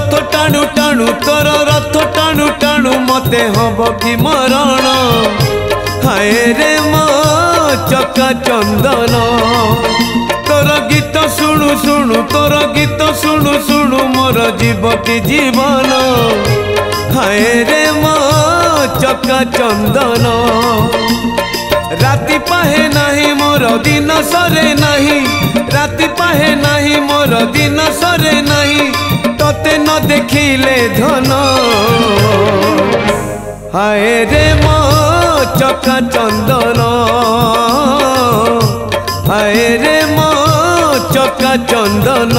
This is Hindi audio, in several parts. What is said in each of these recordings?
रथ टाणु टाणु तोर रथ टाणु टाणु मते हब कि मरण हाय रे मो चका चंदन तोर गीत शुणु शुणु तोर गीत शुणु शुणु मोर जीव कि जीवन हाय रे मो चका चंदन राति पाहे नहीं मोर दिन सरे नहीं राति पाहे नहीं मोर दिन सरे नहीं तोते न देखिले धन हाय रे मो चका चंदन हाय रे मो चका चंदन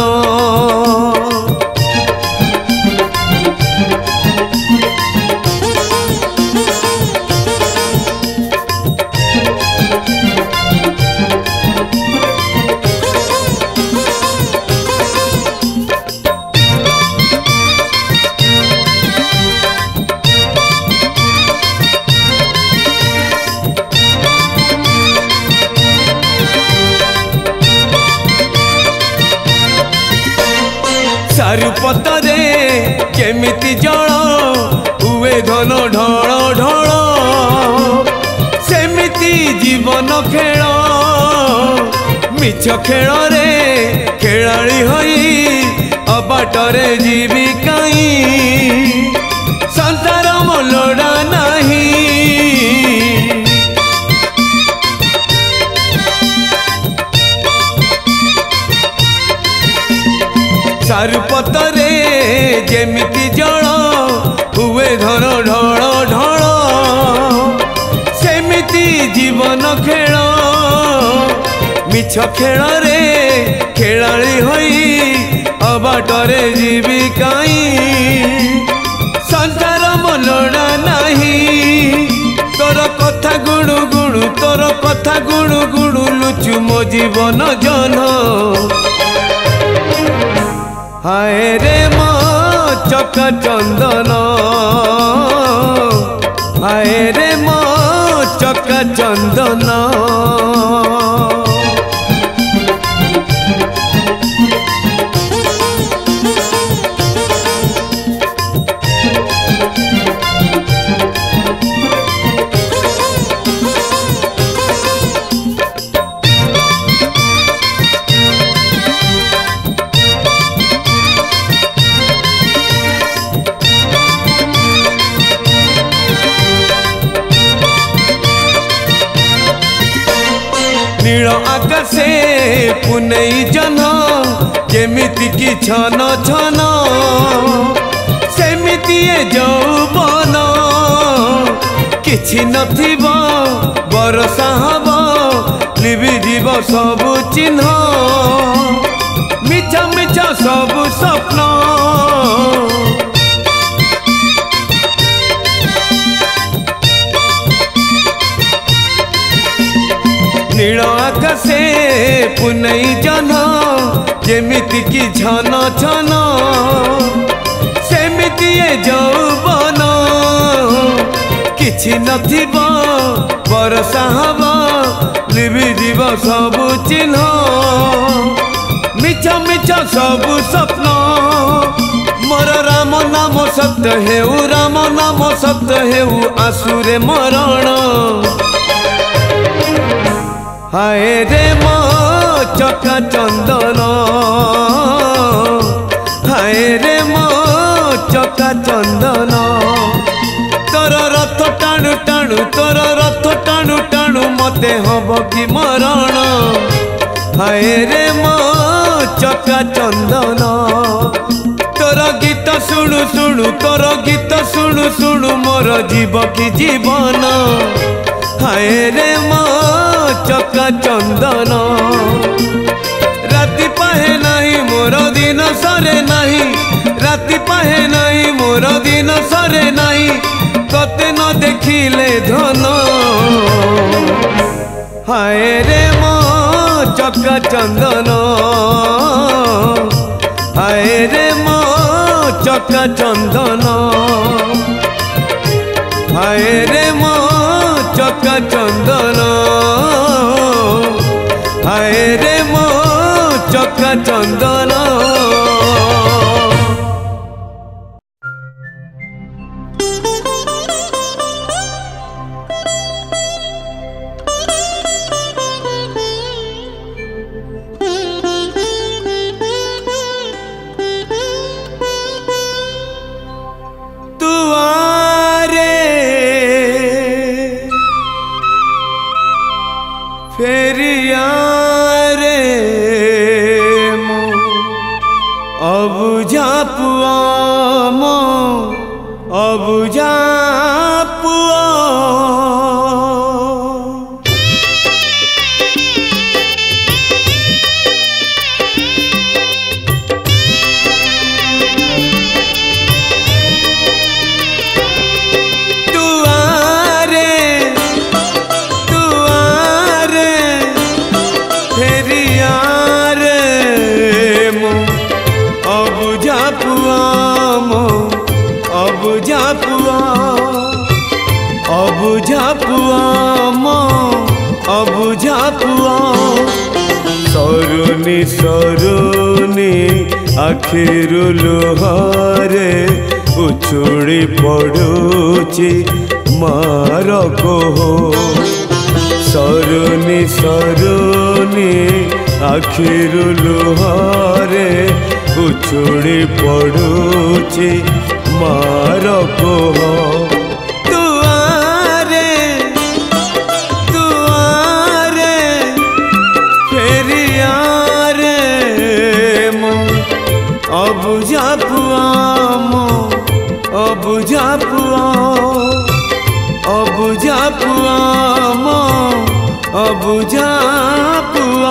चारु पतरे केमिति जल हुए घन ढल ढल सेमिति जीवन खेल मिछ खेल रे खेलाड़ी होई अबाटरे जीवी काई संसार मोलड़ा नहीं चारु पतरे जेमिति जल हुए घन ढल ढल सेमिति जीवन खेल मिछ खेल रे खेलाड़ी होई अबाटरे जीवी काई संसार मोलड़ा नहीं तोर कथा गुणु गुणु तोर कथा गुणु गुणु लुचु मो जीवन जन हाय रे मो चका चंदन हाय रे मो चका चंदन नील आकाशे पुनई जन जेमिति की छन छन सेमिति यौवन किछि नथिबो बरसा हबो लिबि जीव सब चिन्ह मिछ मिछ सब स्वप्न नील आकाशे पुनई जन जेमिति की झन झन सेमिति यौवन किछि नथिबो बरसा हबो लिबि जीव सब चिन्ह मिछ मिछ सब स्वप्न मोर राम नाम सत्य हेउ राम नाम सत्य हेउ आसुरे मरण हाय रे मो चका चंदन हाय रे मो चका चंदन तोर रथ टाणु टाणु तोर रथ टाणु टाणु मते हब कि मरण हाय रे मो चका चंदन तोर गीत शुणु शुणु तोर गीत शुणु शुणु मोर जीव कि जीवन हाय रे मो चका चंदन राति पाहे नहीं मोर दिन सरे नहीं राति पाहे नहीं मोर दिन सरे नहीं तोते न देखिले धन हाय रे मो चका चंदन हाय रे मो चका चंदन हाय रे मो चका चंदन हाय रे मो चका चंदन। मो अबुझा पुआ मो अबुझा पुआ सरुनी सरुनी आखिरु लुहारे उछुड़ी पड़ुची मार कोह सरुनी सरुनी आखिरु लुहारे उछुड़ी पड़ुची मार कोह दुआरे दुआरे फेरिया रे मो अबुझा पुआ मो अबुझा पुआ अबुझा पुआ मो अबुझा पुआ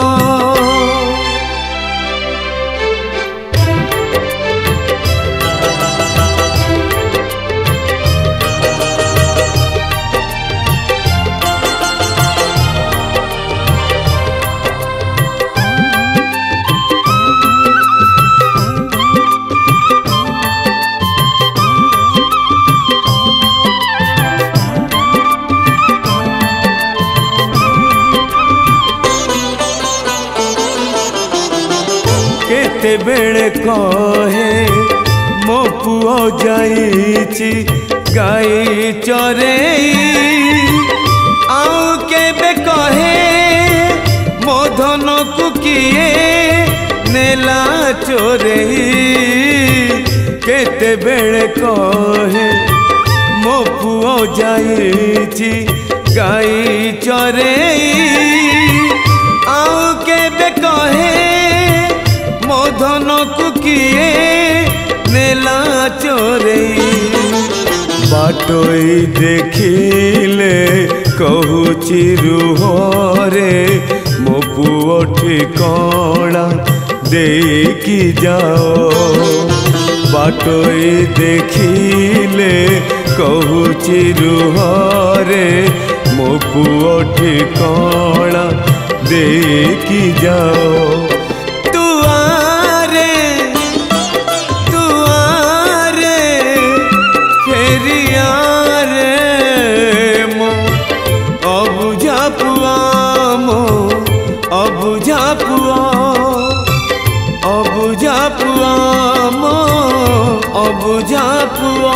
केते बेले कहे मो पुओ जाइची गाई चरेई आउ केबे कहे मो धन को किए नेला चोरेई केते बेले कहे मो पुओ जाइची गाई चरेई आउ केबे कहे मो धन को किए नेला चोरेई बाटोई देखिले कहूची रुहरे मो पुओ ठिकाना देकी जाओ बाटोई देखिले कहूची रुहरे मो पुओ ठिकाना देकी जाओ अबुझा पुआ अबुझा पुआ मो अबुझा पुआ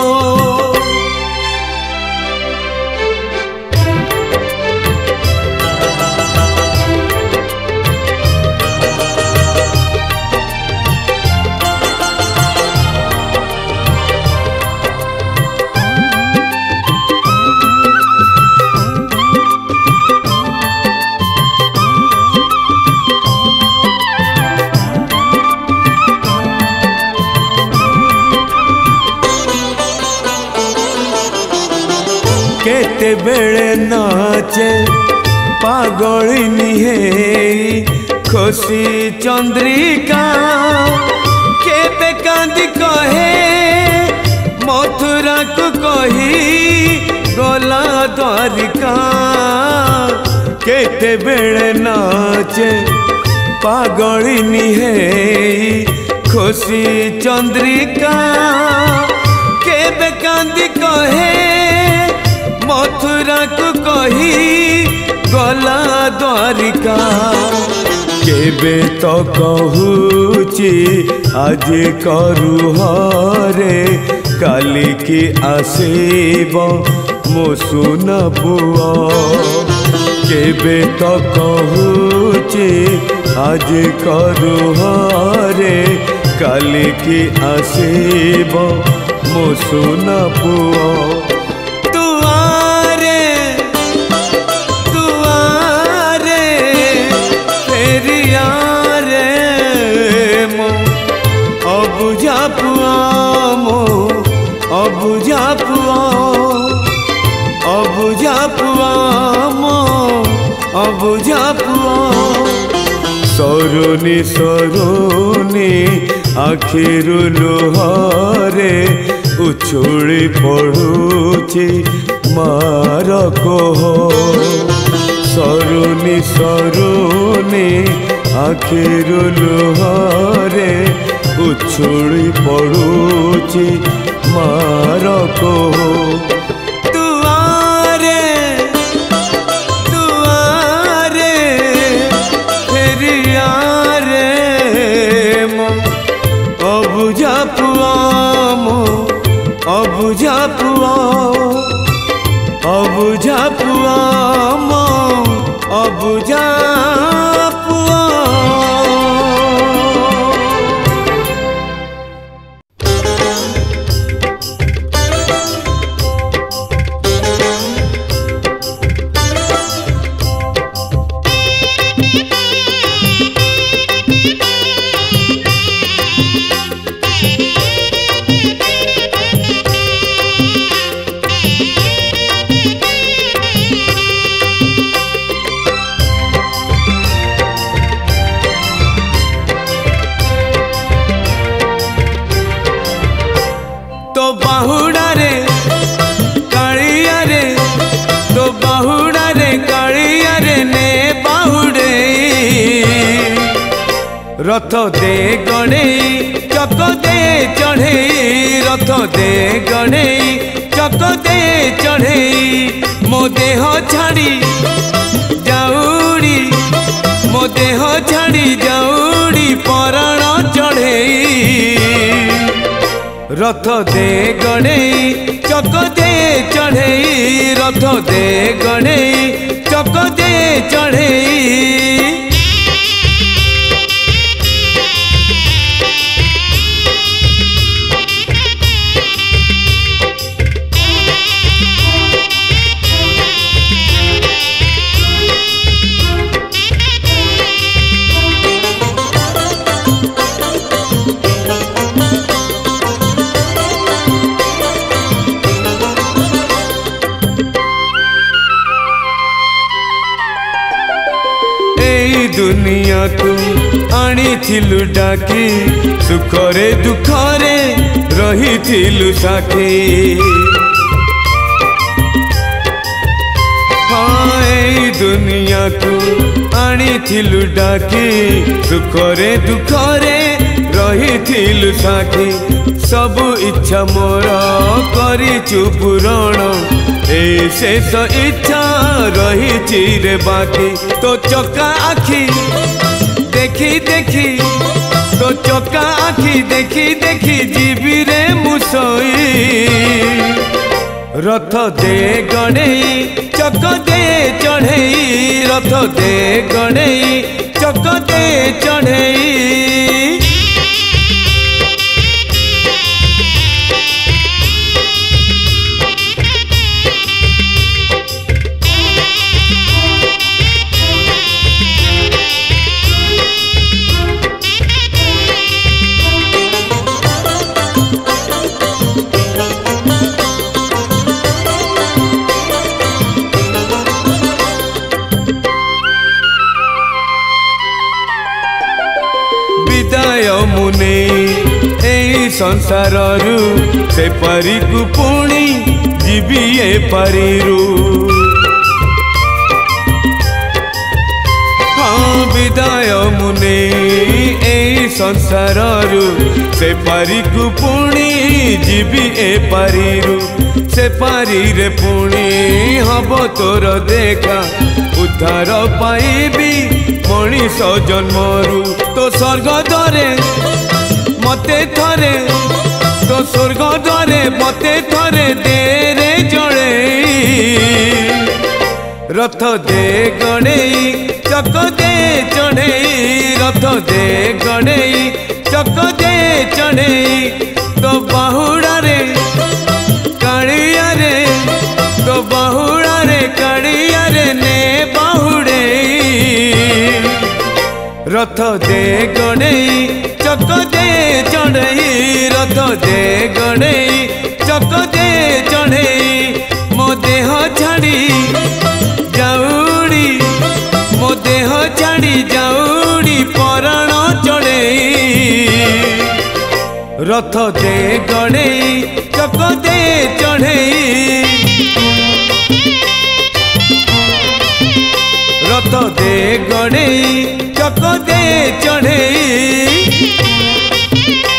केते बेले नाचे पागलिनी हे खुशी चंद्रिका केते कांदी कहे मथुरा को कही गला द्वारिका केते बेले नाचे पागलिनी हे खुशी चंद्रिका केते कांदी कहे मथुरा को कही गला द्वारिका केबे तो कहूची आज करू हरे काली की आसीब मो सुन पुआ केबे तो कहूची आज करू हरे काली की आसीब मो सुन पुआ अबुझा पुआ मो अबुझा पुआ अबुझा पुआ मो अबुझा पुआ सरुनी सरुनी आखिरु लुहारे उछुड़ी पड़ुची मार कोह सरुनी सरुनी आखिरु लुहारे उछुड़ी पड़ुची मार को दुआरे दुआरे फेरिया रे मो अबुझा पुआ मो अबुझा पुआ अबुझा पुआ मो अबुझा पुआ। तो बाहुड़ा रे कालिया रे तो बाहुड़ा रे कालिया रे ने बाहुड़े रथ दे गणे चक दे चढ़े रथ दे गणे चक दे चढ़े मो देह छाड़ी जाऊड़ी मो देह छाड़ी जाऊड़ी पराण चढ़े रथ दे गणे चक दे चढ़े रथ दे गणे चक दे चढ़े। दुनिया को आनी थिलु डाकी सुखरे दुखरे रही थिलु साथी हाँ ए दुनिया को आनी थिलु डाकी सुखरे दुखरे रही थिलु साथी सबु इच्छा मोर करिचु पूरण ए शेष इच्छा रही चिरे बाकी तो चका आखी देखी देखी तो चका आखी देखी देखी जीवी रे मुसई रथ दे गणे चक दे चढ़े रथ दे गणे चक दे चढ़े। मुने ए संसार से परी को पुणी जीवी ए परिरु हाँ विदाय मुने ए संसार से परी को पुणी जीवी ए परिरु से पारी रे पुणी हब तोर देखा उद्धार पाइबी मनीष जन्मरु तो स्वर्ग द्वारे मते थरे तो स्वर्ग द्वारे मते थरे दे रे जड़े रथ दे गणे चक दे चढ़े रथ दे गणे चक दे चढ़े तो बाहुड़ा रे कालिया रे तो बाहुड़ा रे कालिया रे ने बाहुड़े रथ दे गणे चक दे चढ़े रथ दे गणे चक दे चढ़े मो देह छाड़ी जाऊड़ी मो देह छाड़ी जाऊड़ी पराण चढ़े रथ दे गणे चक दे चढ़े रथ दे गणे चक दे चढ़े।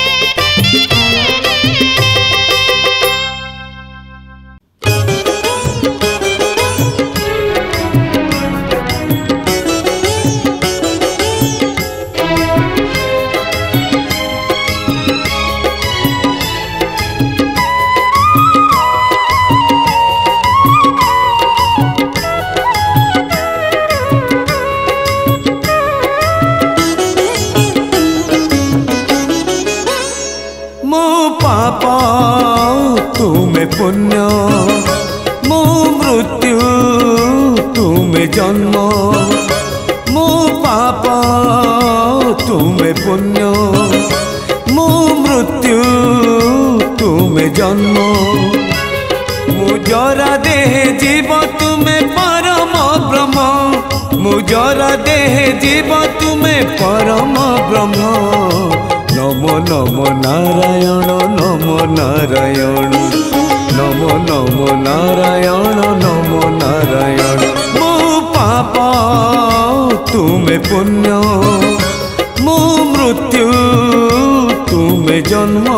तुमे पुण्य मो मृत्यु तुमे जन्म मो पाप तुमे पुण्य मो मृत्यु तुमे जन्म मुजरा देह जीव तुमे परम ब्रह्म मुजरा देह जीव तुमे परम ब्रह्म नमो नमो नारायण नमो नारायण नमो नमो नारायण नमो नारायण मो पाप तुमे पुण्य मो मृत्यु तुमे जन्म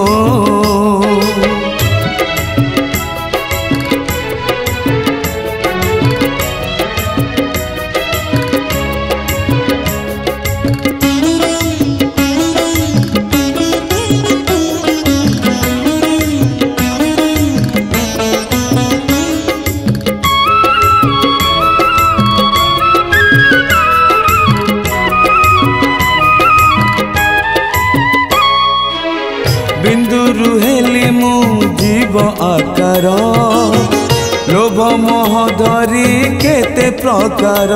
आकार लोभ मोह धरी केते प्रकार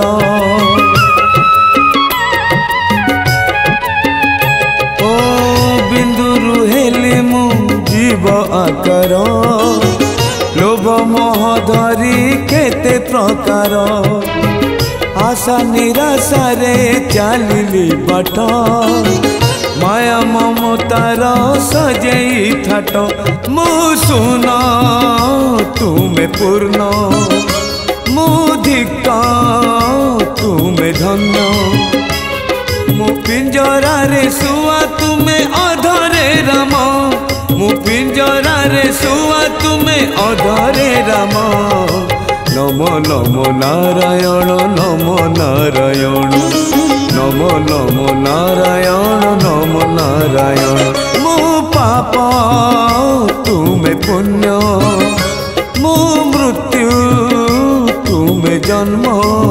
ओ बिंदु हेली मु जीव आकार लोभ मोह धरी केते प्रकार आशा निराशा रे चलिली बाट माया ममतार सजई थाट मु सुना तुमे पूर्ण मु धिक्का तुमे धन्य मु पिंजरा रे सुआ तुमे अधरे राम मु पिंजरा रे सुआ तुमे अधरे राम नमो नमो नारायण नमो नारायण नमो नमो नारायण नमो नारायण मो पाप तुमे पुण्य मो मृत्यु तुमे जन्म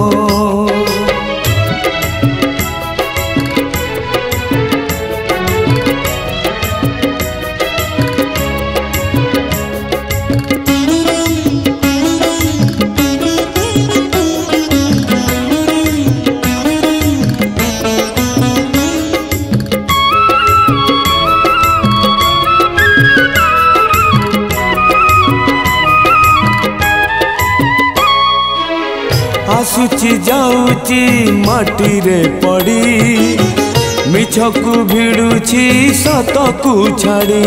आसुची जाऊची माटी रे पड़ी मिछकु भिड़ुची सतकु छाड़ी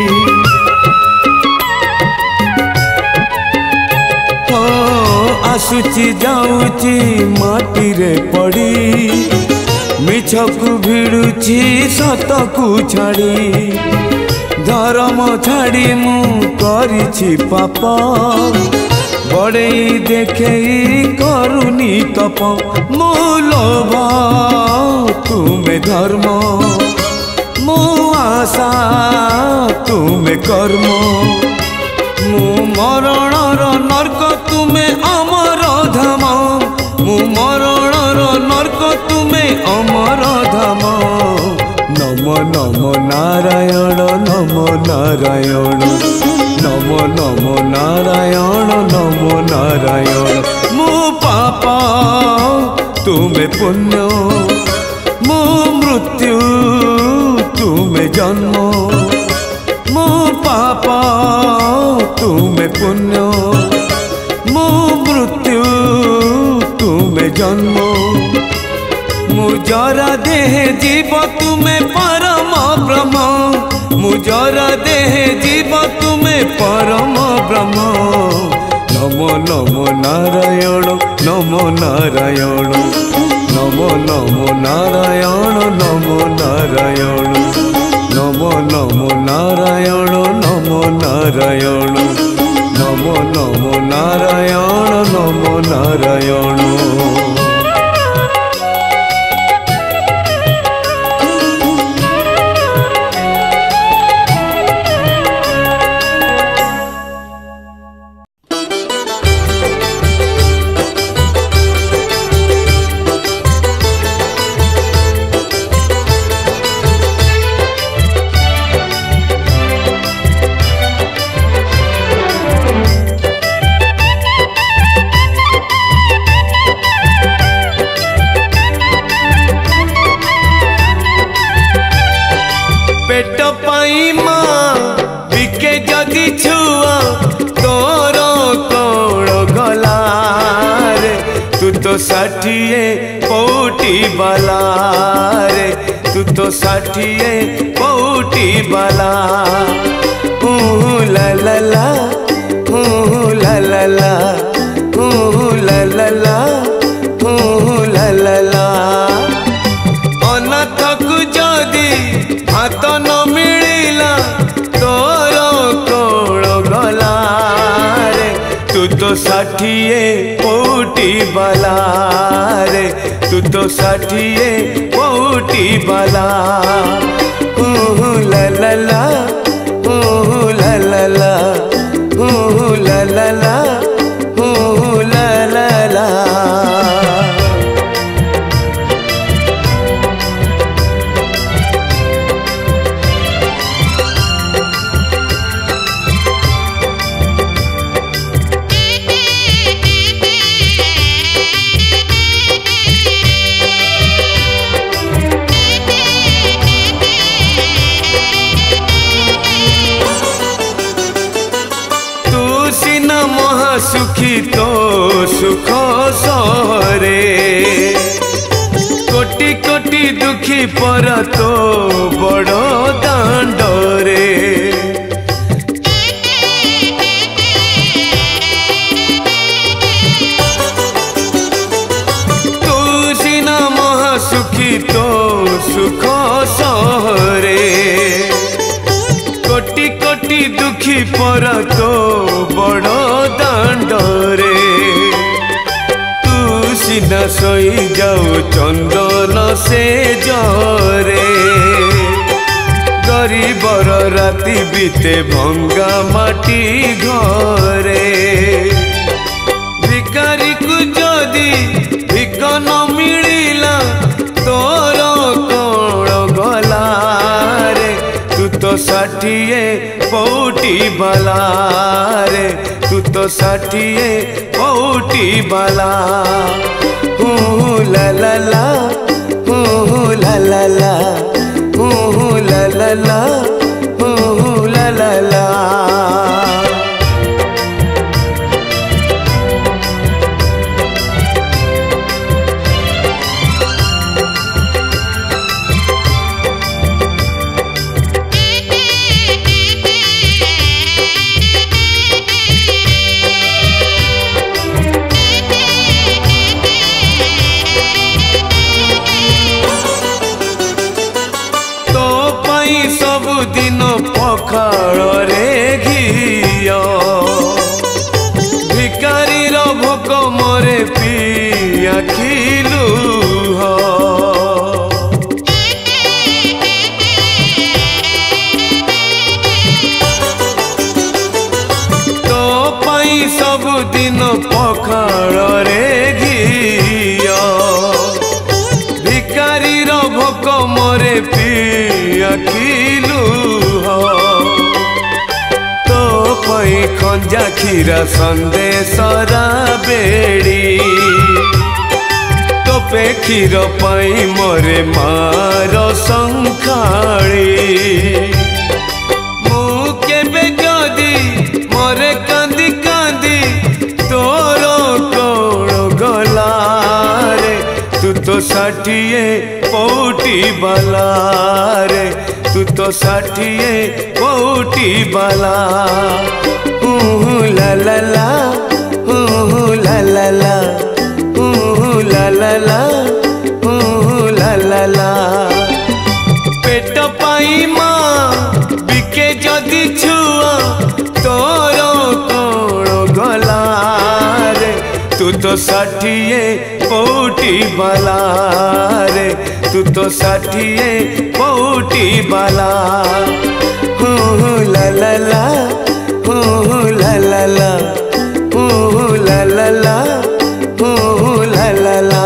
ओ आसुची जाऊची माटी रे पड़ी मिछकु भिड़ुची सतकु छाड़ी धर्म छाड़ी मु करिछि पाप बड़े देखे करुनी तप मो लोभ तुमे धर्म मो आशा तुमे कर्म मु मरणर नर्क तुमे अमर धाम मु मरणर नर्क तुमे अमर धाम नमो नमो नारायण नमो नारायण नमो नमो नारायण नमो नारायण मो पाप तुमे पुण्य मो मृत्यु तुमे जन्म मो पाप तुमे पुण्य मो मृत्यु तुमे जन्म मुजरा देह जीव तुमे परम ब्रह्म मुजरा देह जीव तुमे परम ब्रह्म नमो नमो नारायण नमो नारायण नमो नमो नारायण नमो नारायण नमो नमो नारायण नमो नारायण नमो नमो नारायण नमो नारायण षाठिए पौटी बाला रे तू तो षाठिए पौटी बाला ला ला ला ला ला ला ला ला ला ला अनाथ को जदि हाथ न मिलिला तोर कोण गला रे तू तो षाठिए पौटी बाला रे तू तो षाठिए पौटी बाला ला ला ला ला ला ला ला ला ला ला ला ला सुखी तो सुख सहरे कोटि कोटि दुखी पर तो बड़ दांडरे तू सिना महासुखी तो सुख सहरे कोटि कोटि दुखी पर तो बड़ दांडरे तू सीना सोई जाऊ चंदन से जरे गरीबर राति बीते भंगा माटी घरे भिकारी को जदि भिक न मिलिला तोर कोण गला रे तू तो षाठिए पौटी बाला रे तू तो षाठिए पौटी बाला ला ला ला ला ला ला ला ला ला ला ला दिन पखाड़ रे घिया भिकारी भोक मरे पिया खिलू तो पाई सब दिन पखाड़ रे घिया भिकारी भोक मरे पिया खिलू तो पई खंजा खीरा संदेशरा बेड़ी तो पे क्षीर पाई मोरे मार संखाड़ी मु केबे जदि मोरे कांदी कांदी तोर कोण गला रे तू तो षाठिए पौटी बाला रे तू तो षाठिए पौटी बाला ला ला ला ला ला ला ला ला ला ला ला ला पेट पाई माँ बिके जदि छुआ तोर कोण गला रे तू तो षाठिए पौटी बाला रे तू तो षाठिए पौटी बाला ला ला ला ला ला ला ला ला ला ला ला ला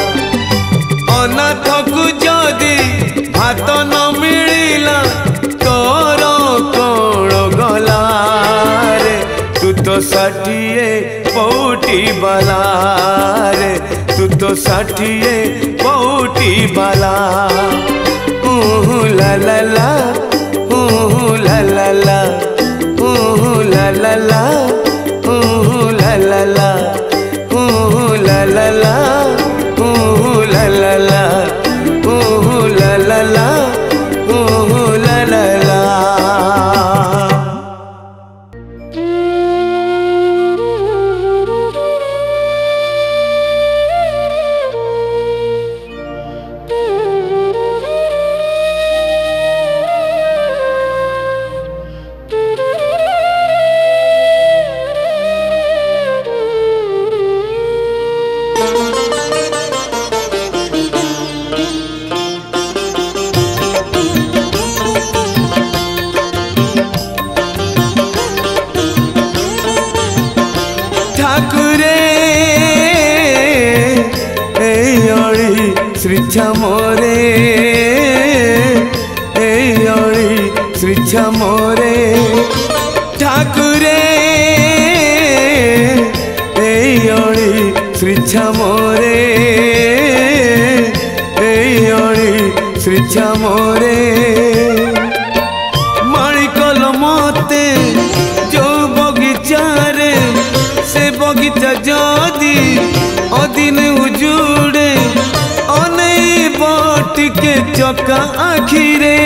अनाथ को जदि भात न मिलिला तोर कोण गला रे तू तो षाठिए पौटी बाला रे तू तो षाठिए पौटी बाला ला ला ला ला ला ला ला ला ला ला ला ला ला ला ला श्रीच्छा मोरे एयळी श्रीच्छा मोरे ठाकुरे एयळी श्रीच्छा मोरे एयळी श्रीच्छा मोरे मालिकल मते जो बगीचा रे से बगीचा जदी अदिन उजुड़े अनेब टिके चका आखिरे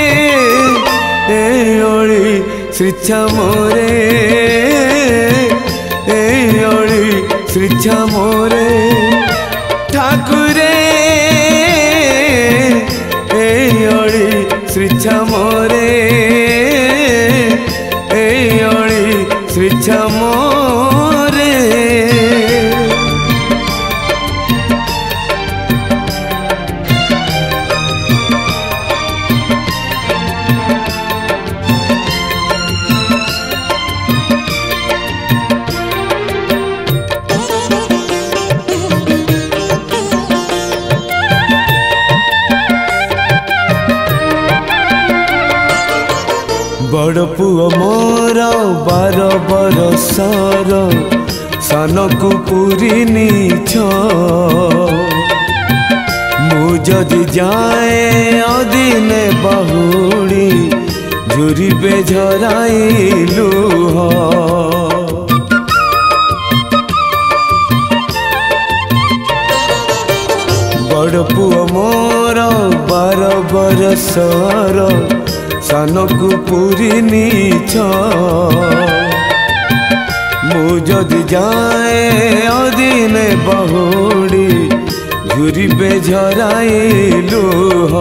एयळी श्रीच्छा मोरे एयळी श्रीच्छा मोरे ठाकुरे एयळी श्रीच्छा मोरे एयळी श्रीच्छा मोरे बड़ पुओ मोर 12 बरसर सानकु पूरी छ मु जदि जाए अदिने बहुड़ी झुरिबे झराई लुह बड़ पुओ मोर 12 बरसर सानकु पूरी छ मु जदि जाए अदिने बहुड़ी झुरिबे झराई लुह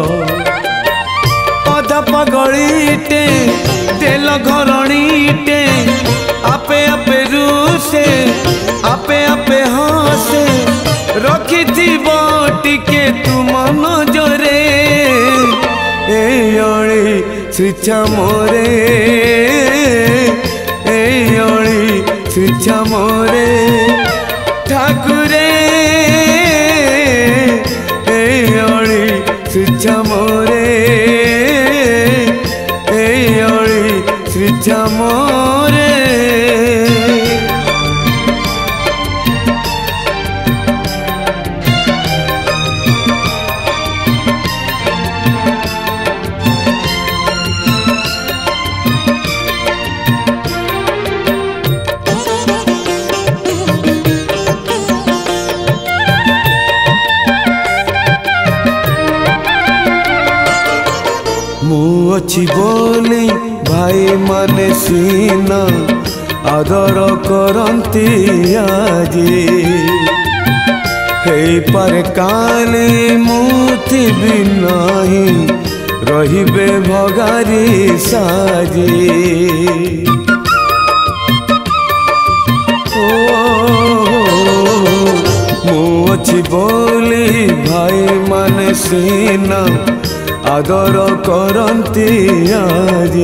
अधा पगड़ीटे तेल घरणीटे आपे आपे रूसे आपे आपे हसे रखी टिके तुम नजरे एयळी श्रीच्छा मोरे एयळी श्रीच्छा मोरे ठाकुरे एयळी श्रीच्छा मोरे एयळी श्रीच्छा मोरे अच्छी बोली भाई माने सीना आदर करती आजी हे पर काली मुठी भी नहीं रहिबे भगारी साजी मु अच्छी बोली भाई माने सीना आदर करती आजी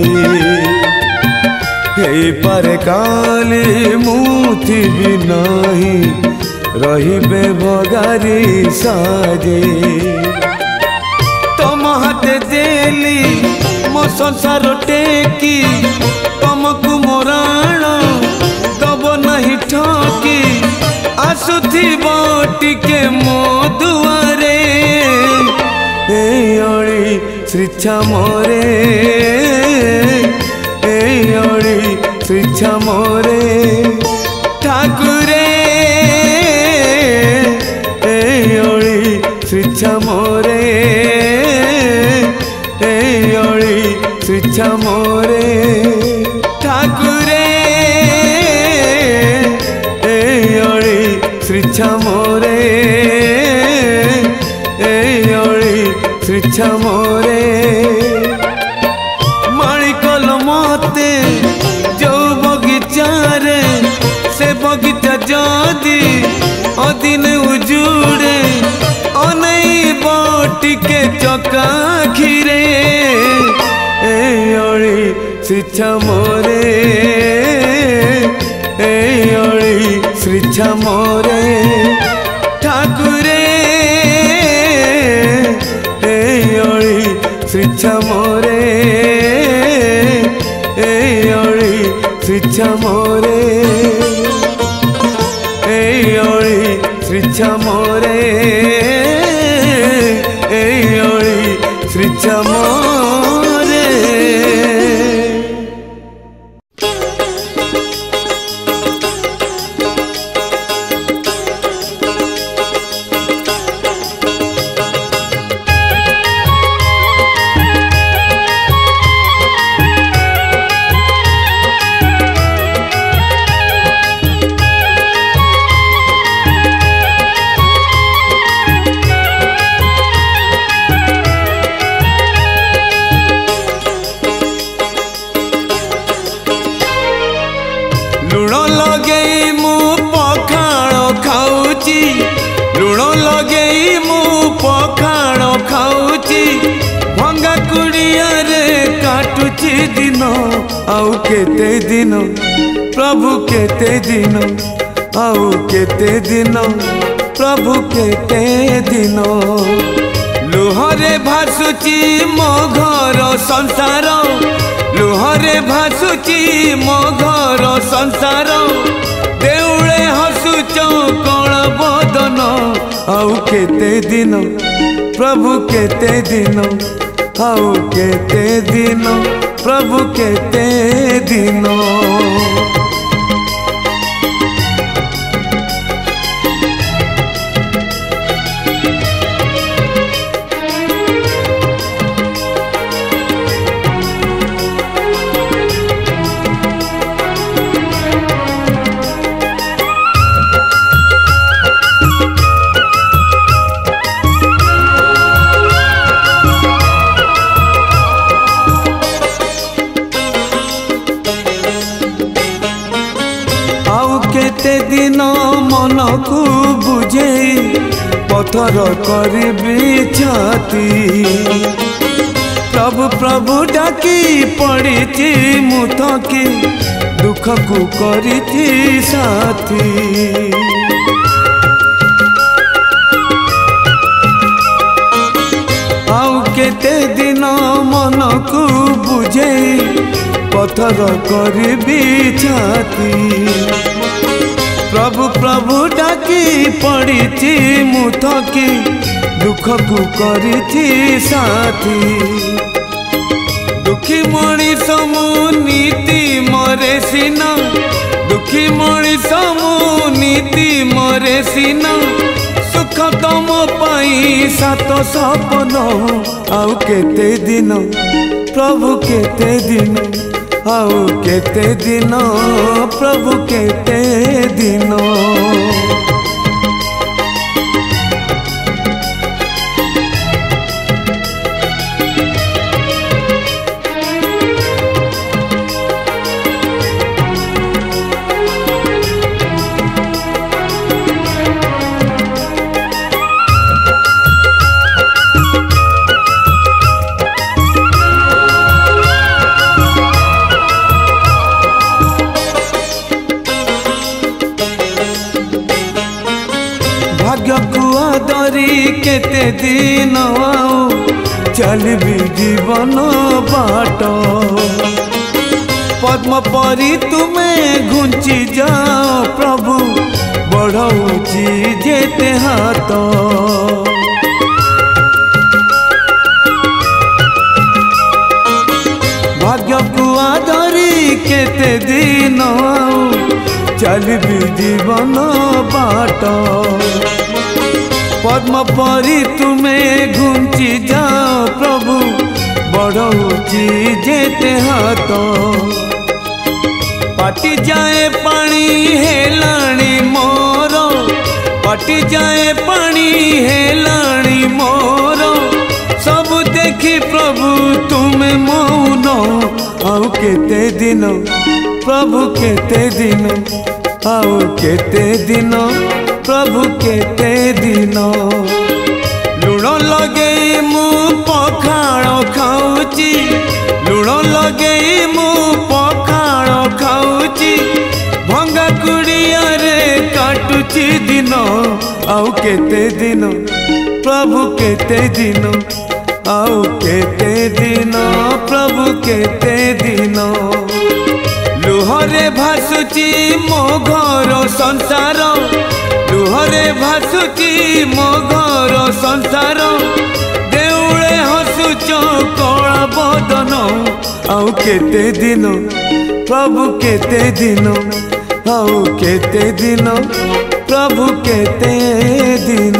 हे पर काली मुठी भी नहीं रहिबे भगारी साजे तुम हाथे देली मो संसार टेकी तुमको मोराण दब नहीं ठकी आसुथिब टिके मो दुआरे एयळी श्रीच्छा मोरे एयळी श्रीच्छा मोरे ठाकुरे एयळी श्रीच्छा मोरे एयळी श्रीच्छा मोरे ठाकुरे एयळी श्रीच्छा मोरे श्रीच्छा मोरे मालिकल मते जो बगीचा रे से बगीचा जदी अदिन उजुड़े अनेब टिके चका खीरे एयळी श्रीच्छा मोरे एयळी श्रीच्छा मोरे ठाकुरे श्रीच्छा मोरे एयोळी श्रीच्छा मोरे एयोळी श्रीच्छा मोरे। दिन आउ केते दिन प्रभु केते दिन आउ केते दिन प्रभु केते दिन लुहरे भासुची मो घर संसार लुहरे भासुची मो घर संसार देउळे हसुच कण बदन आउ केते दिन प्रभु केते दिन आउ केते दिन प्रभु केते दिन। दिन मन को बुझे पथर करी छाती प्रभु प्रभु डाकी पड़ी मुथकी दुख को करी साथी आउ केते दिन मन को बुझे पथर करी छाती प्रभु प्रभु डाकी पड़ी मुथकी दुख को करी साथी दुखी मणिष मु नीति मरे सीना दुखी मणिष मु नीति मरे सीना सुख तम पाई सात सपन आउ केते दिन प्रभु केते दिन आउ केते दिन प्रभु केते दिन। केते दिन आउ चलबी जीवन बाट पद्म परी तुम्हें घुंची जाओ प्रभु बढ़ौची जेते हाथ भाग्य को आधरी केते दिन आउ चलबी जीवन बाट पद्म परी तुम्हें घुंची जाओ प्रभु बढ़ौची जेते हाथ पाटी जाए पानी हेलाणी मोर पाटी जाए पानी हेलाणी मोर सब देखी प्रभु तुम्हें मौन आउ केते दिन प्रभु केते दिन आउ केते दिन प्रभु केते दिन लुण लगे मु पखाड़ खाऊची लुण लगे मु पखाड़ खाऊची भंगा कुड़िया रे काटुची दिन आउ केते दिन प्रभु केते दिन आउ केते दिन प्रभु केते दिन लुहरे लुहरे भासुची मो घर संसार लुहरे भासुची मो घर संसार देउळे हसुच कला बदन आउ केते दिन प्रभु केते दिन आउ केते दिन प्रभु केते दिन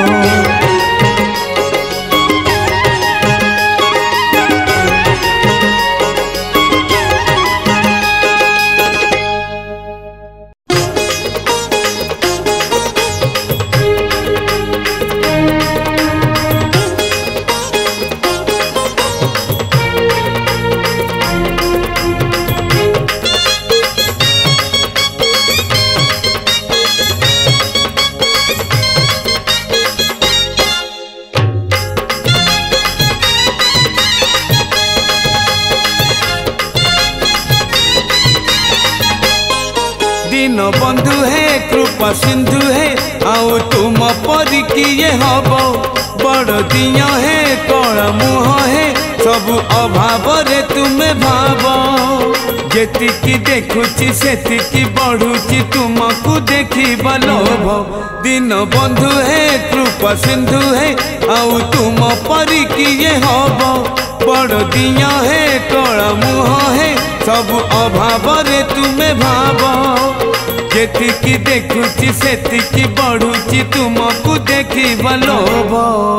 दिन बंधु है कृपा सिंधु है आउ तुम परी किए हब बड़ दिया है कला मुह है सब अभाव रे तुम्हें भाव जेतिकी देखुची सेतिकी बढ़ुची तुमको देखिबा लोभ दिन बंधु है कृपा सिंधु है आउ तुम परी किए हब बड़ दिया है कला मुह है सब अभाव रे तुम्हें भाव जेतिकी देखुची सेतिकी बढ़ुची तुमको देखिबा लोभ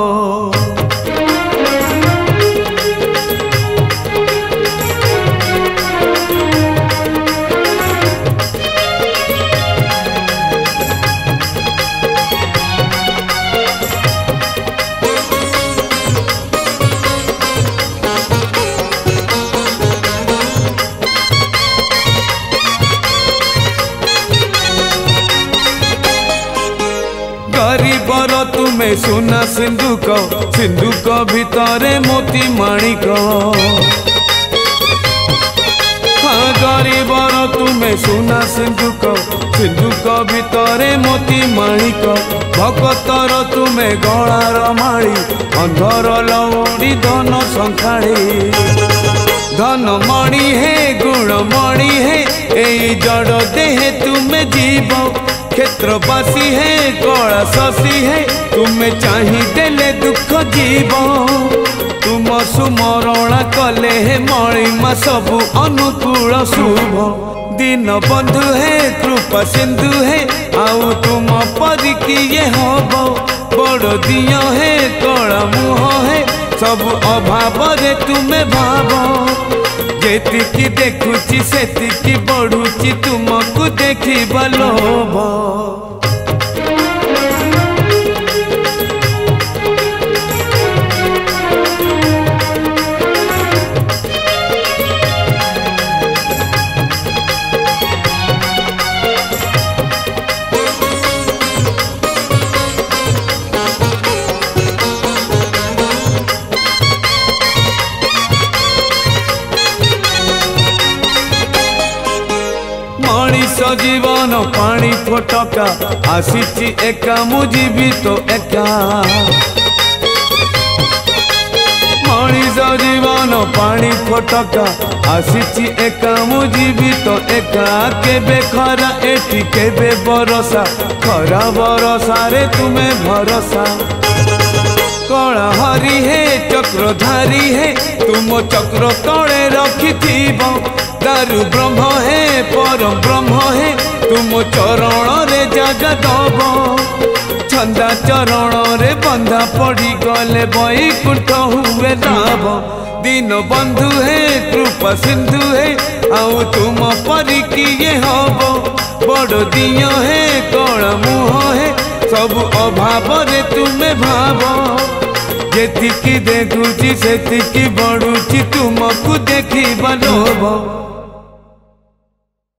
गरीबर तुम्हें सोना सिंधुक सिंधुक भितरे मोती माणिक हाँ गरीबर तुम्हें सोना सिंधुक सिंधुक भितरे मोती माणिक भगतर तुम्हें गलार माड़ी अंधर लौड़ी धन संखाड़ी धन मणि है गुण मणि है यही जड़ देहे तुम्हें जीव क्षेत्रवासी है कला शशि है तुम्हें चाही देले दुख जीव तुम सुमरणा कले है मणिमा सबु अनुकूल शुभ दिन बंधु है कृपा सिंधु है आउ तुम परी किए हब बड़ दिया है कला मुह है सब अभाव रे तुम्हें भाव जेतिकी देखुची सेतिकी बढ़ुची तुमको देखिबा लोभ मनीष जीवन पानी फोटका आसीची एका मुझी तो एका मनीष जीवन पानी फोटका आसीची एका मुझी तो एका केबे खरा एठी केबे बरसा खरा बरसा रे तुम्हें भरोसा कला हरि है चक्रधारी है तुम चक्र तले रखी दारु ब्रह्म है परम ब्रह्म है तुम चरण रे जगह दब छंदा चरण रे बंधा पड़ी गले बैकुंठ हुए लाभ दिन बंधु है कृपा सिंधु है आउ तुम परी किए हब बड़ दिया है कला मुह है सब अभाव रे तुम्हें भाव जेतिकी देखुची सेतिकी बढ़ुची तुमको देखिबा लोभ